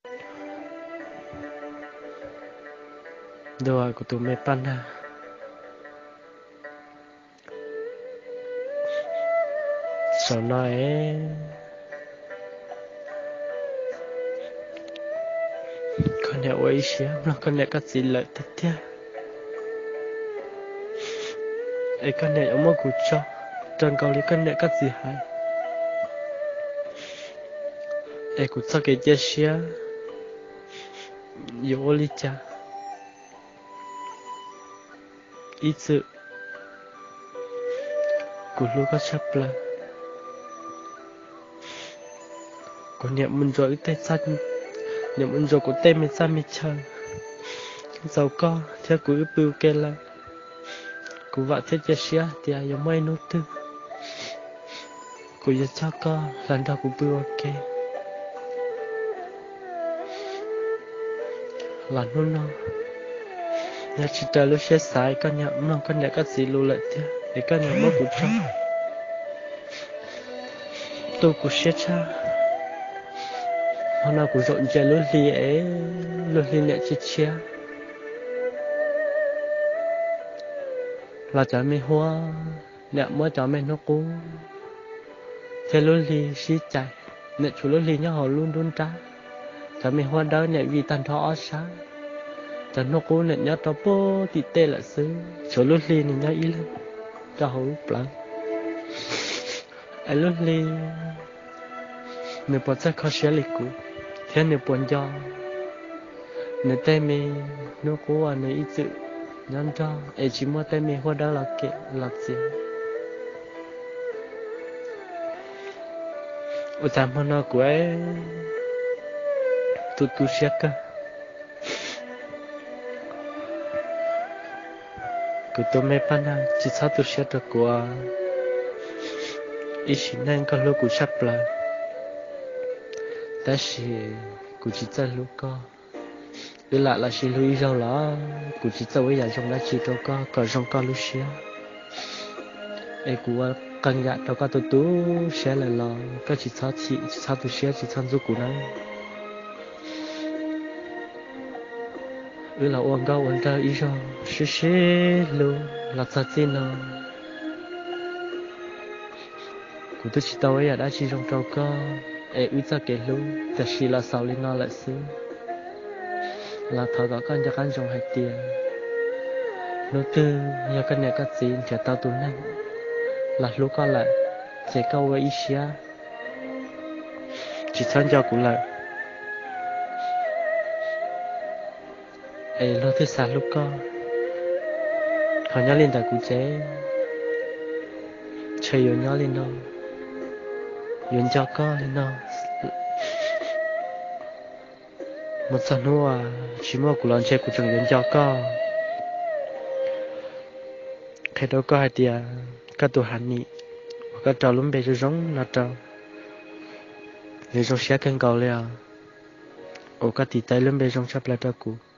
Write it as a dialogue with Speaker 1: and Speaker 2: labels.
Speaker 1: Đồ của tụi mẹ pan ha. Sao nói con nhà ấy xía nó con nhà cắt gì lợi thế thế ấy con nhà ông cụ cho tròn cầu lý con nhà cắt gì hay ấy cụ sao cái chia xía yếu lý cha ít sự cụ lúc có chấp là con nhà mình rồi tay sát nhà mình rồi có tay mình sát mình chơi giàu có theo cụ bưu kê là cụ vợ thế chia xía thì ai giống mấy nốt tư cụ giờ cho có lần đầu cụ bưu ok là nó nhà chỉ trả lúc xe sai con nhà nó con nhà cắt gì lưu lại thế để con nhà mất cụ cho tôi cụ xe cha hôm nào cụ rộn chạy lúc li nhẹ chết chia là trả mày hoa nhẹ mới trả mày nó cũ thế lúc li xí chạy nhẹ chủ lúc li nhá họ luôn luôn trả mày hoa đó nhẹ vì tan thọ ở sáng trả nó cũ nhẹ nhá tao bố thì tê là xứ chỗ lúc li nhẹ nhá ý lắm cho họ lúc lắm ai lúc li nếu bỏ ra khó xé lịch cũ thế nếu buồn do nếu tay mình nó cố à nếu ít sự nhắn cho ấy chỉ mua tay mình hoa đó là kệ là gì ở tam hôm nào của ấy tu xét cơ của tôi mấy bạn à chỉ sao tu xét được của ít xin nên có lúc của sắp là ta chỉ của chỉ cho lúc có cứ lại là chỉ lưu ý đâu là của chỉ cho bây giờ trong đó chỉ đâu có trong có lúc xía ấy của căn nhà đâu có tu xé lại là có chỉ sao tu xé chỉ sao giúp của nó là uống cao uống cao ý rồi xí luôn là sao chứ nó của tôi chỉ tao ấy đã chỉ trong đâu có ấy uống ra cái luônแต่chỉ là sau lên nó lại xứ là thở có con cho con dùng hai tiền nô tư nhờ con này các gì cho tao tụi này là lúc con lại sẽ câu với ý xía chỉ thân cho cũng lại ấy lúc thứ sáu lúc con họ nhớ lên tại cụ chế chơi yêu nhớ lên đâu yêu cho con lên đâu một số nữa chỉ mua của lần chơi của trường yêu cho con khi đó có hai tiền các tụ hành nhị các trò luôn bây giờ giống là trò để trong xe kênh cầu liền ở các tỷ tay luôn bây giờ trong sắp lại trò cũ